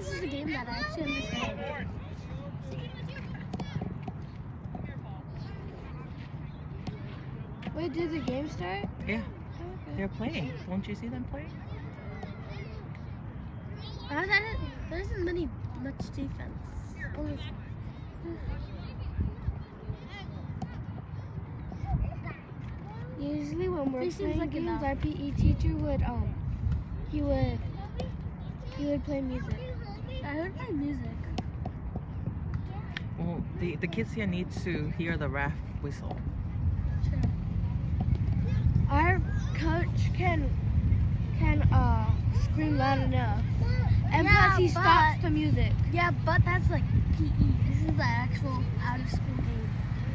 this is a game that I actually understand. Wait, did the game start? Yeah. Okay. They're playing. Won't you see them playing? There isn't much defense. Usually when we're playing games, our PE teacher would he would play music. I would play music. Well, the kids here need to hear the ref whistle. Sure. Our coach can scream loud enough. And plus he stops the music. Yeah, but that's like PE. This is the actual out of school game.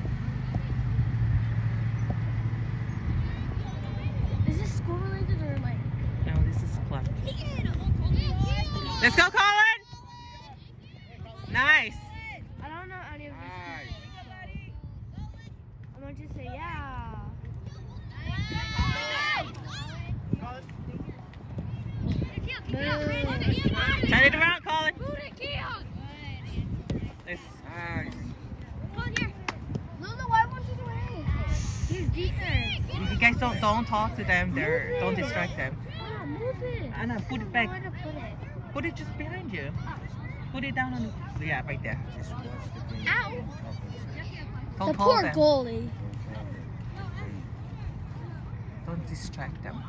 Is this school related or like? No, this is club. Let's go, Colin! Nice! I don't know any of this. So I'm gonna just say yeah. Turn it around, Colin. Nice. Come here. Luna, why won't you go away? He's deeper. You guys don't talk to them. Don't distract them. Oh, move it. Anna, put it back. I don't know where to put it. Put it just behind you. Put it down on the. Yeah, right there. Ow. Don't The call poor them. goalie. Don't distract them.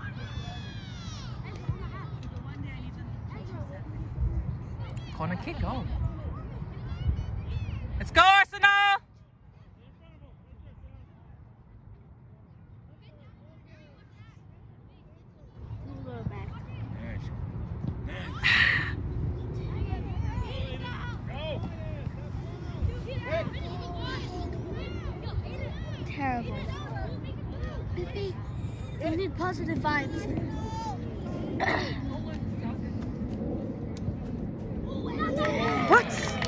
Corner kick, go. Let's go, Arsenal! Terrible. Pippi, we need positive vibes here. What?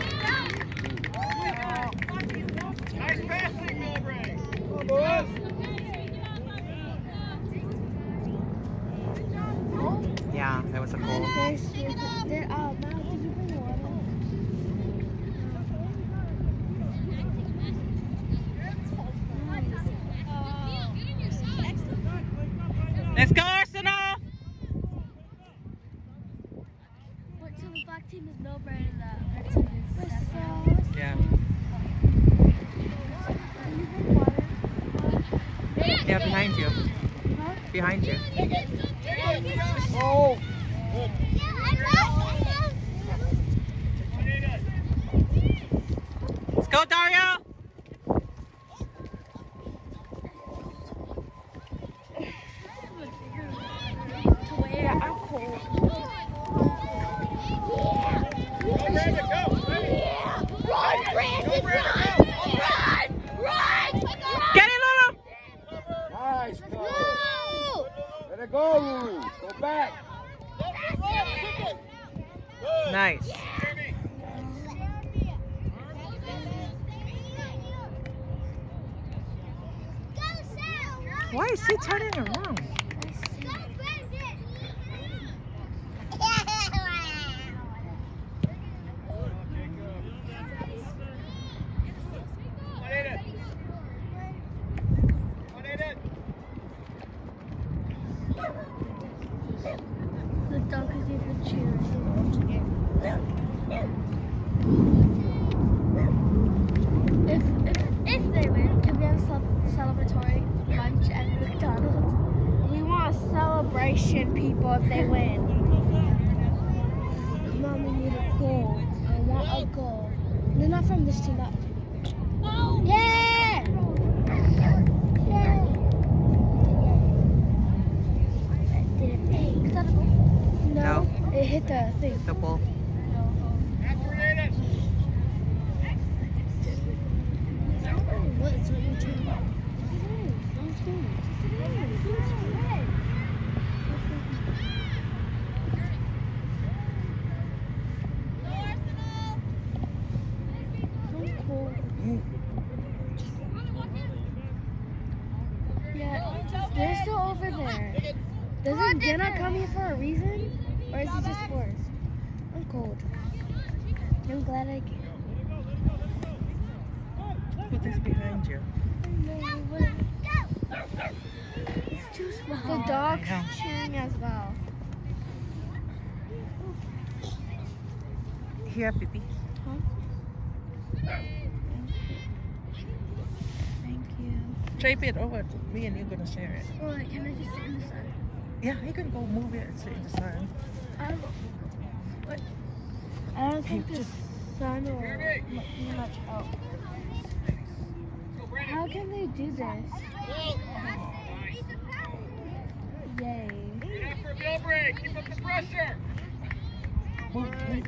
Nice passing, Milbrae. Come on, boys. Yeah, that was a goal. Let's go, Arsenal! What, so the black team is Milbrae and the red team is Seven? Yeah. Yeah, behind you. Huh? Behind you. Oh. Let's go, Dario! Get it, Lulu! Nice, go. Let it go. Go back. Nice. Why is he turning around? The dog is even cheering. If they win, can we have a celebratory lunch at McDonald's? We want a celebration, people, if they win. Mom, we need a goal. I want a goal. They're not from this team. Yeah! Did it pay? Is that a goal? No. It hit the thing. The ball. What is what you're doing? Yeah, they're still over there. Doesn't Jenna come here for a reason? Or is it just forced? I'm cold. I'm glad I can. Put this behind you. It's too small. The dog's cheering as well. Here, Pippi. Huh? Thank you. Drape it over to me and you're gonna share it. Or can I just sit in the sun? Yeah, you can go move it and sit in the sun. I don't think the sun will be much help. How can they do this? Yay. After Bill break, keep up the pressure. Move, move.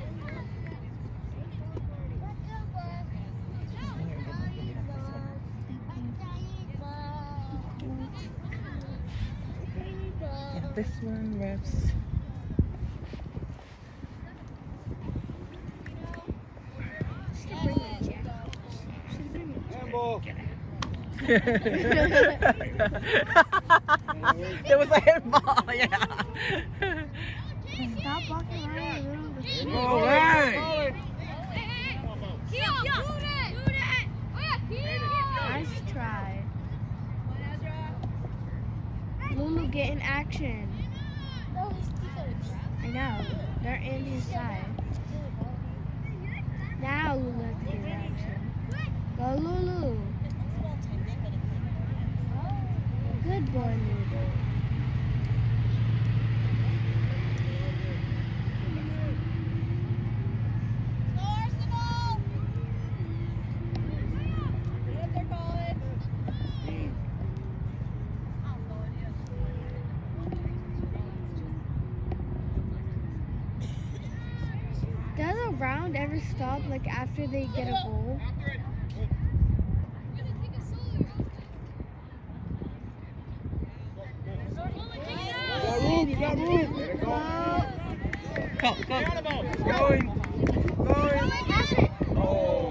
Yeah, this one wraps. Handball. There was a handball, yeah. Stop walking around the room. All right. Nice try. Lulu, get in action. I know. They're Andy's side. Now Lulu has to get in action. Go Lulu. Good boy, Lulu. Does a round ever stop like after they get a goal? You got room. Let it go. Go, go. Going. Going. Oh.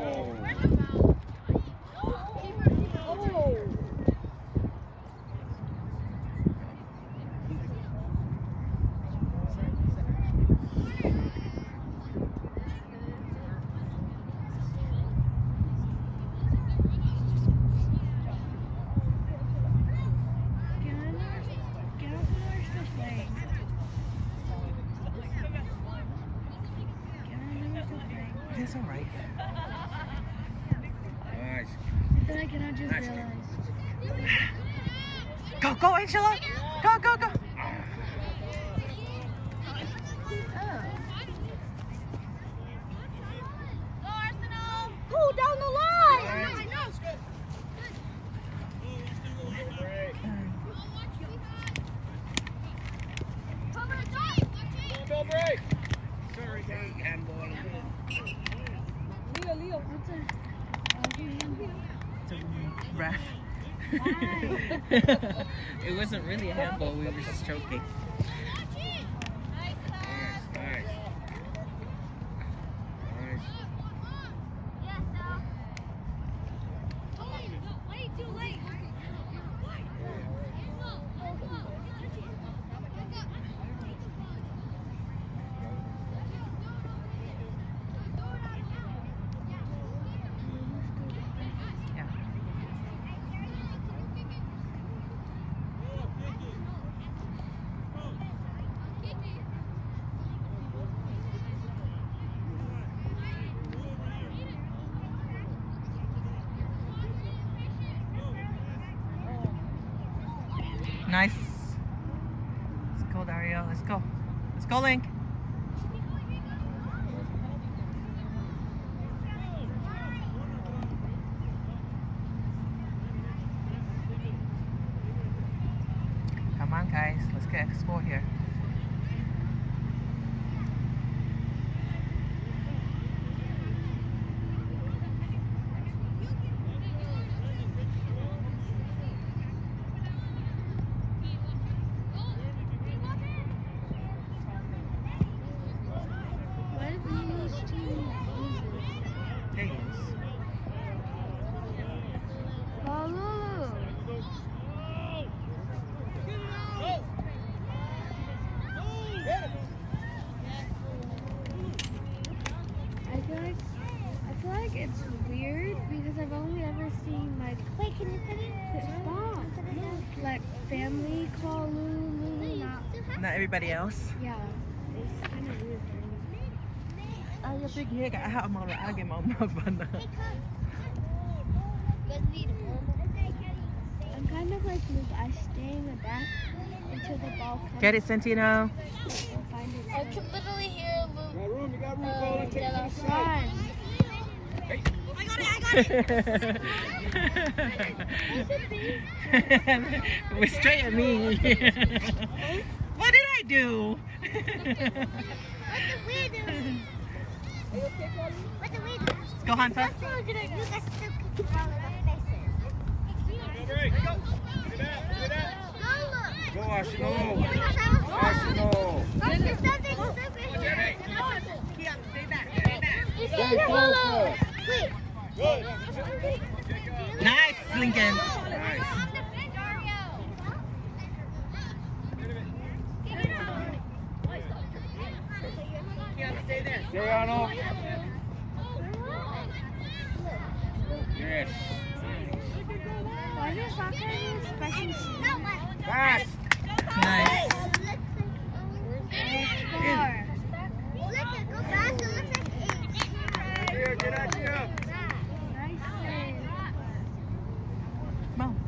It's all right. Nice. I feel like I just Nice. realized. Go, go, Angela. Go, go, go. Pull down the line! Bill break. Sorry, guys. Handball. Leo, what's It's a ref. It wasn't really a handball, we were just joking. Nice. Nice. Nice. Yeah. Nice. Let's go, Dario. Let's go. Let's go, Link. Come on, guys. Let's get a score here. Why did Lulu's team lose? James. Oh, Lulu! family call Lulu, not everybody else. yeah. It's kind of weird. Ay, yung big higa. Aha, mga agi mo mabana. I'm kind of like Luke. I stay in the back until the ball comes. Get it, Santino? And find it. I can literally hear Luke. You got room, Colin. Take it to the side. Run. We're straight at me. What did I do? Let's go, Hunter. Go, Ashino. Ashino. Stay focused. Good. Nice, Lincoln. Nice. Stay on up. Yes. Why does soccer have special shoes? Pass. Nice. Score. Here, get out here. Nice. Come on.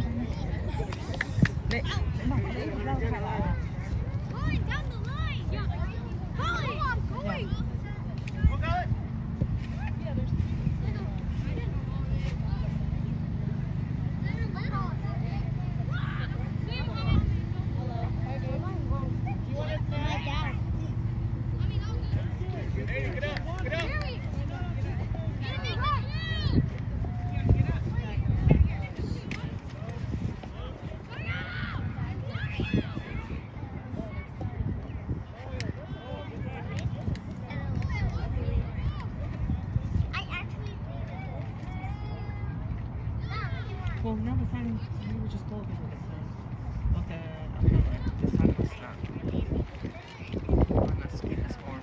Well, no, the sign, we were just told me what it said. Okay, the sign was not. I'm not seeing this form.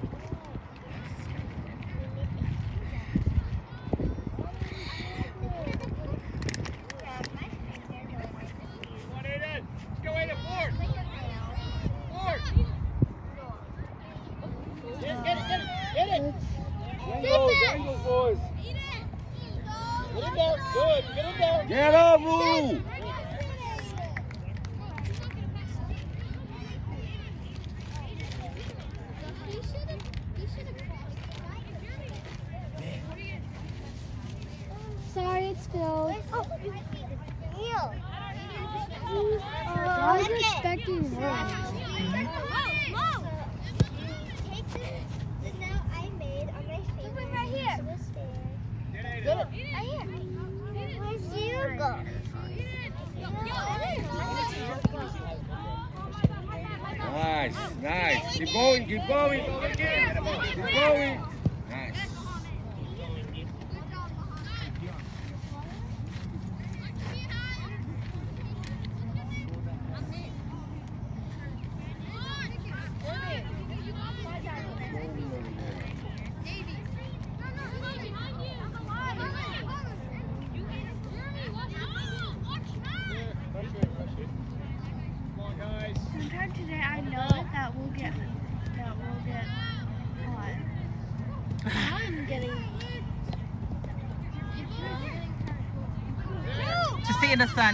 Wrangle, boys. Get up, Lulu. Sorry, it's filled. I was expecting more. Nice, nice. Keep going, keep going. Keep going. Nice. Sometime today, I know that we'll get hot. I'm getting. To see in the sun.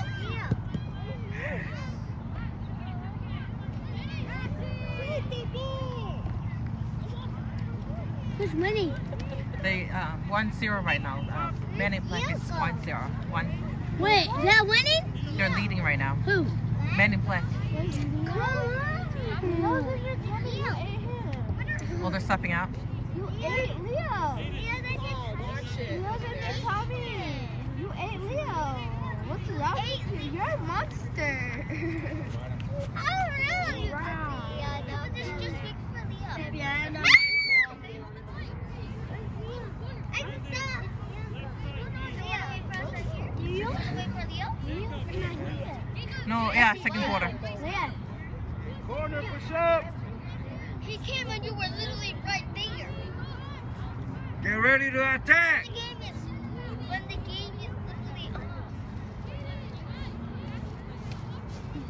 Who's winning? They 1-0 right now. Manning Plank is 1-0. Wait, they're winning? They're leading right now. Who? Manning Plank. Come on. Well, they're stepping out. You ate Leo. You ate Leo. What's wrong with you? You're a monster. Oh, really? Wow. Yeah, no, just wait for Leo. Yeah, I know. No, yeah, second quarter. Yeah. Corner, push up. He came when you were literally right there. Get ready to attack. The game is when the game is literally on.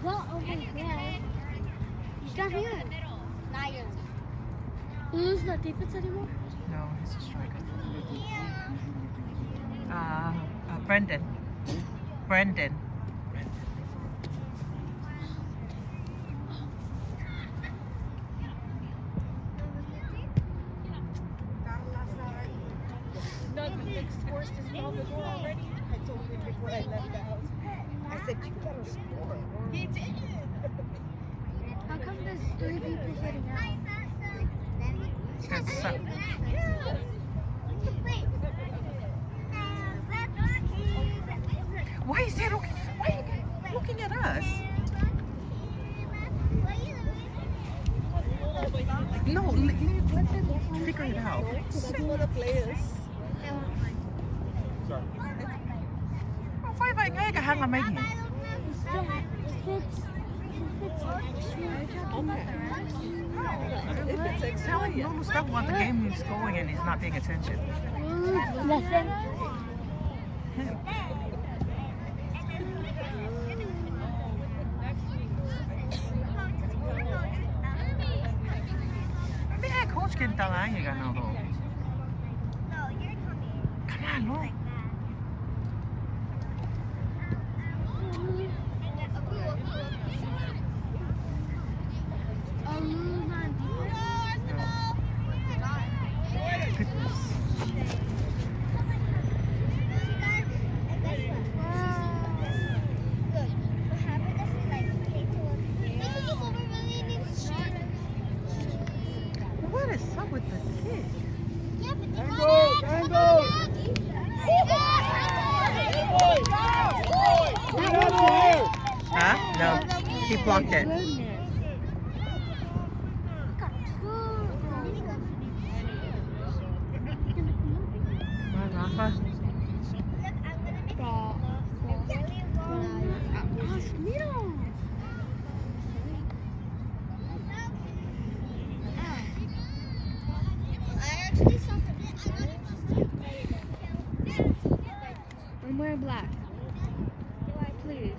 ball over there. He's not here. Not you. Who's not defense anymore? No, he's a striker. Brendan. Brendan. Scores to Salvador already. I told him before I left the house. I said, you better score. He did. How come there's 3 people sitting out? Why is he looking? Why are you looking at us? No, let them figure it out. That's what the players. Why vậy ngay cả hàng là mấy gì? Telling Lulu stuff about the game he's going and he's not paying attention. Nothing. Mấy ai coach can tell ai gì nào đâu. Come on, Lulu. What is up with the kid? Huh? No, he blocked it. Come on, Rafa. I'm wearing black. Please.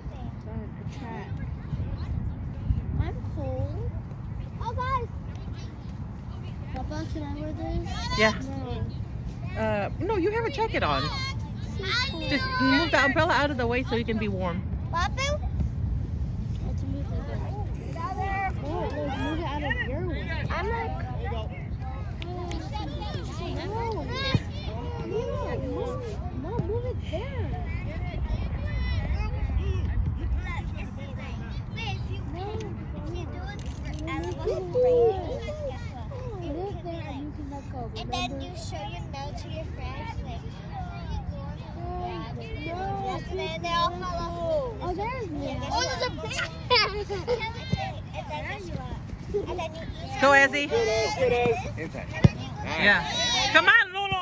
I'm cold. Oh, guys. Papa, can I wear this? Yeah. No. No, you have a jacket on. Just move the umbrella out of the way so you can be warm. Let's move it. Oh, let's move it out of your way. I'm like. No, move it there. And then you show your note to your friends. Like, yes, and then they all follow. Oh, there's one. Oh, there's a bag. And then you eat. Go, Ezzy. Inside. Yeah. Come on, Lulu.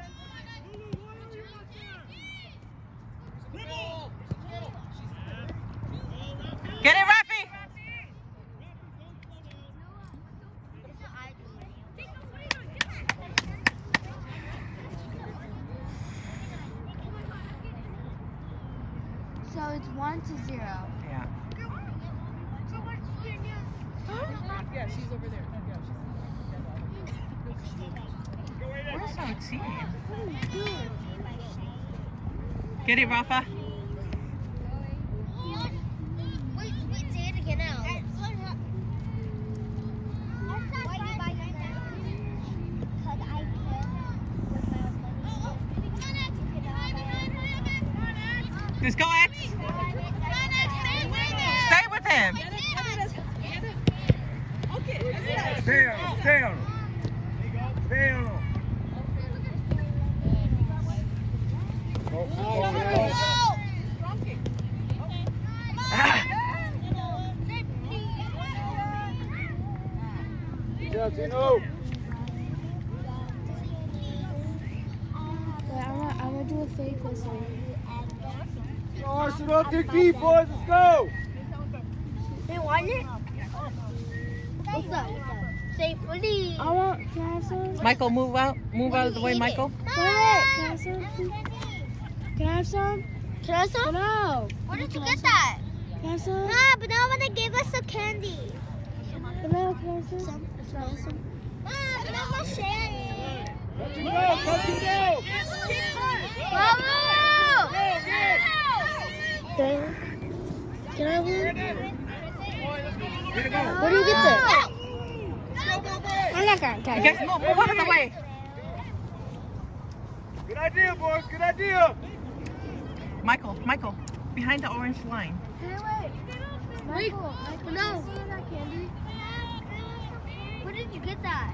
Get it, Rafi. So it's 1-0. Yeah. Yeah, she's over there. Where's our team? Get it, Rafa. Wait, say it again now. Just go, X. Stay with him. Stay on him. Stay on him. Stay on him. Good job, Tino. Wait, I'm gonna do a fake whistle. Arsenal, dig deep, boys. Let's go. They want it? What's up? Say please. I want. Can I have some? Michael, move out. Move out of the way, Michael. Go ahead. Can I have some? Can I have some? Can I have some? No. Where did you get that? Can I have some? No. Banana gave us some candy. Banana, can I have some? Some. Banana sharing. Let him go, let him go. Can I have one? Here you go. Where do you get this? I'm not gonna tell You you. guys move out of the way. Good idea, boys. Good idea. Michael, behind the orange line. Michael, no. Where did you get that?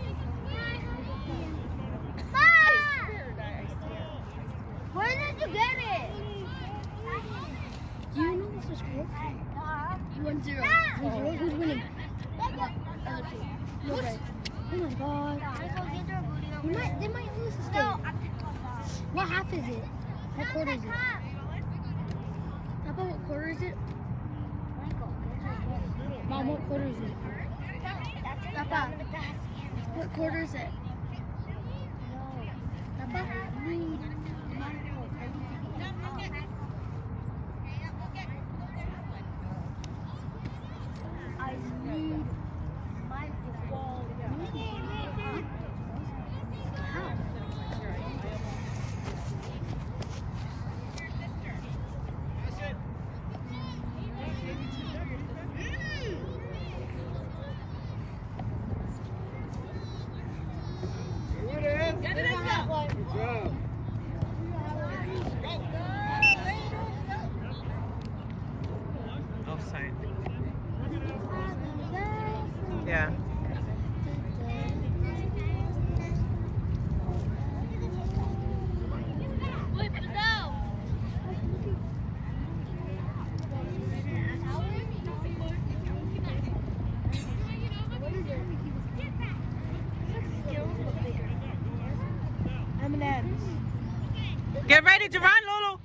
Where did you get it? Do you know what's the score? 1-0. 1-0. Who's winning? Nobody. Oh my god. They might lose this game. What half is it? What quarter is it? Papa, what quarter is it? Mom, what quarter is it? Papa, what quarter is it? Papa? Good job. Offside. Yeah. M&M's. Get ready to run, Lulu.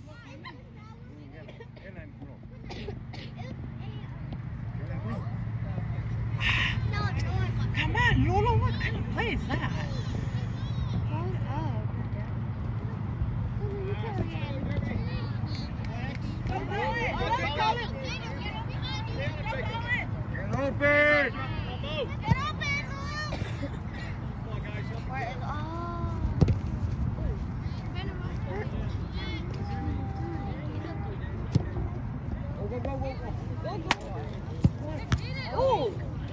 Come on, Lulu. What kind of play is that? Get open. Ooh.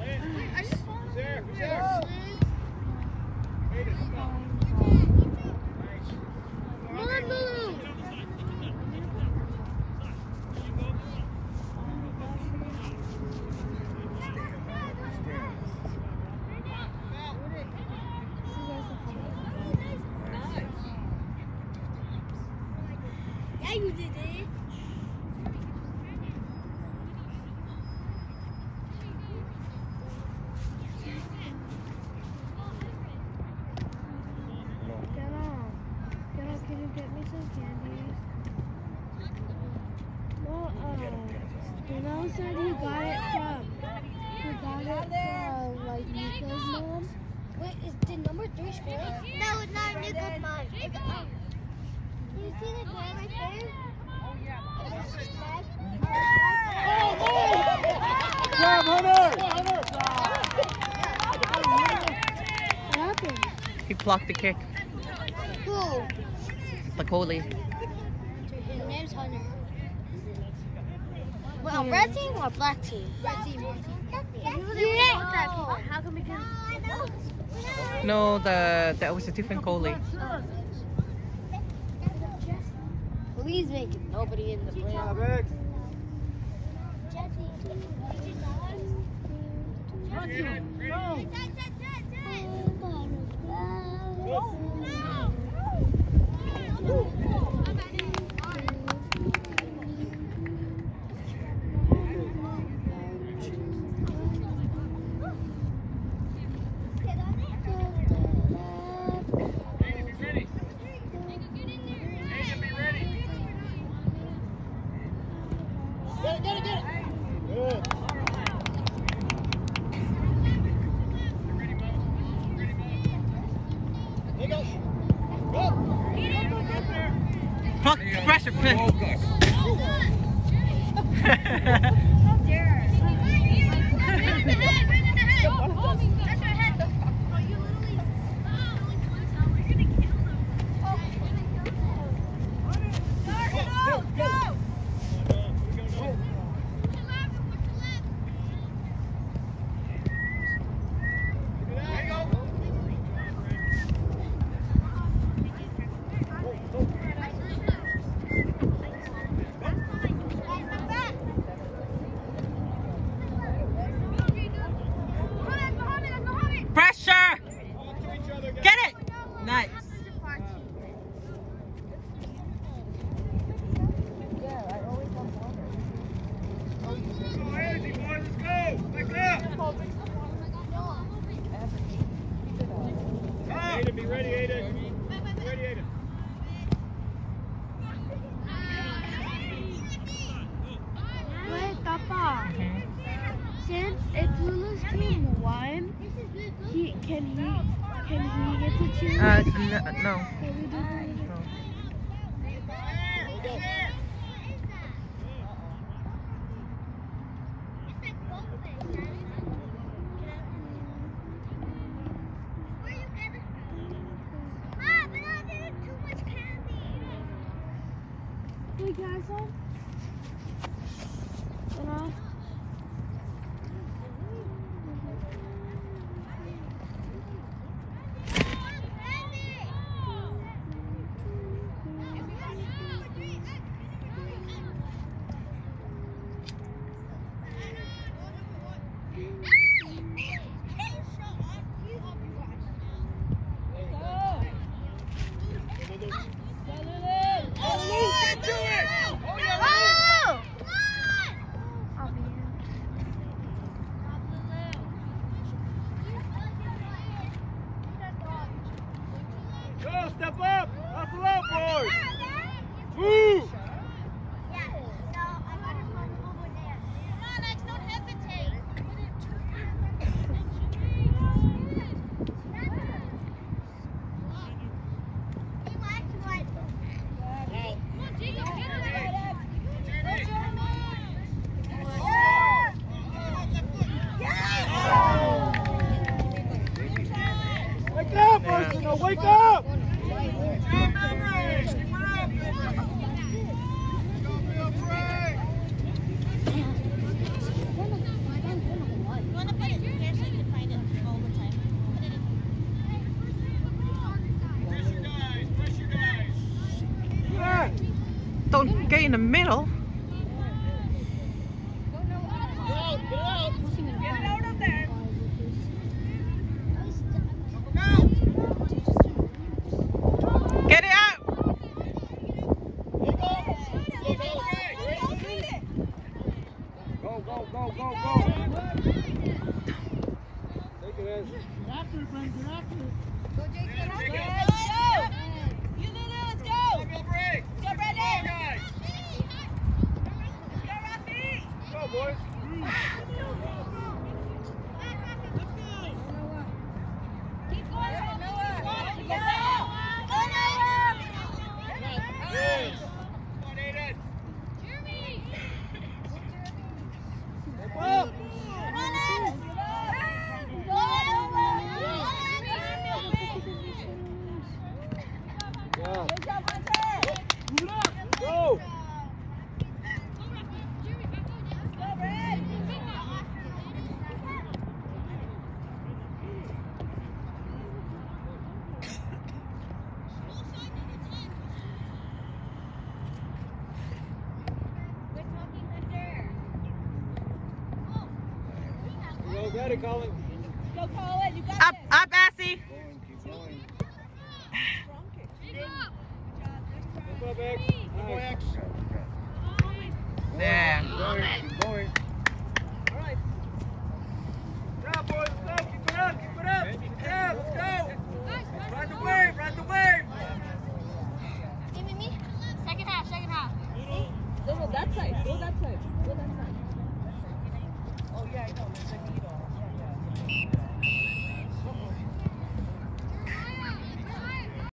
Yeah, you did it. Can you get me some candies? Well, Janelle said he got it from like Nico's mom. Wait, did number 3 score? No, it's not Nico's mom. It's do you see the guy right there? Grab Hunter! What happened? He blocked the kick. Who? The goalie. His name's Hunter. Well, red team or black team? Red team. How come we can? No, that was a different goalie. Please make it nobody in the play. Pressure, pressure. How dare her? Pressure! Get it! Nice. Aiden, be ready, Aiden. Be ready, Aiden. Wait, Papa. Since if Lulu's team won, can he get to choose? No. Can we do that? Hey guys, Go, step up! Hustle up, boys! Woo! Wake up, Arsenal! Wake up! Don't get in the middle. Get it out! Go, go, go, go, go! Take it, Ez. After it, Frank, get after it. Go, Jake, get after it. You Lulu, let's go. Go, break! Go, Brandon. Guys! Go, Rafi. Go, boys! Keep going, Noah. Go, Noah. Yes! Come on, Aiden! Step up! Yeah. Go! Go, get it, Colin. Go, Colin. You got Up, this. up, Assy. Keep going. Step up, X. Nice. There. Keep going, keep going. All right. Now, boys, let's go. Keep it up, keep it up. Yeah, let's go. Ride the wave, ride the wave. Second half. Go that side. Go that side. Go that side. Oh, yeah, I know. There's a need